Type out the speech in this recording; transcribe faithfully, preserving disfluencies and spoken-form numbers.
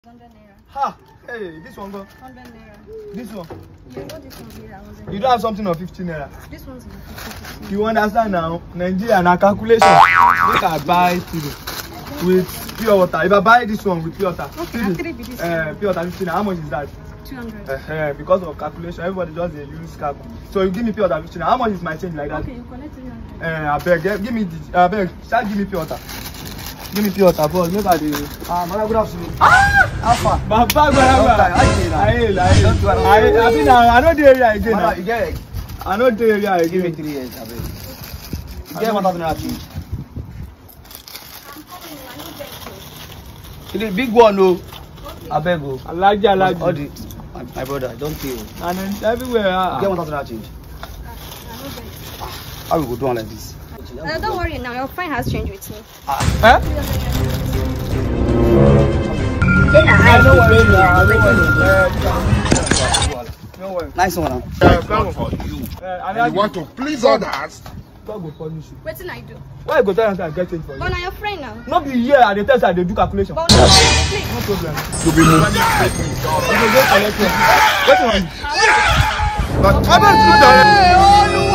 one hundred naira. Ha! Hey, this one go. one hundred naira. This one. Yeah, what this one here? You don't have something of fifteen naira. This one's in fifty. You understand now? Nigeria na calculation. Make I buy three with pure water. If I buy this one with pure water, okay, three, three this uh, pure water fifteen. How much is that? two hundred. Uh, because of calculation, everybody just they use calc. So you give me pure water fifteen. How much is my change like that? Okay, you collect three hundred. Uh, I beg, give me the. I beg, start give me pure water. Give me pure water, boss. Make I the. Ah, Mama, good afternoon. Ah! Alpha. Baba, Baba. I hail, I hail. I I mean, I know the area again. Mama, you get it. I know the area again. Give me three years, I beg. You get one thousand naira change. The big one, no. I beg you. Alaji, Alaji. All the, my, my brother, don't kill. And then everywhere. You get one thousand naira change. How we go do one like this? Uh, don't worry now, your friend has changed with me. Ah. Eh? I know what it is. No worry. Nice one. Uh, come for you. Uh, And you want to please others. God go punish you. What did I do? Why you go tell them I get change for you? But now your friend now. Not be here at the test I dey do calculation. But now please. No problem. To be moved. You go go collect one. What you want? But others do that.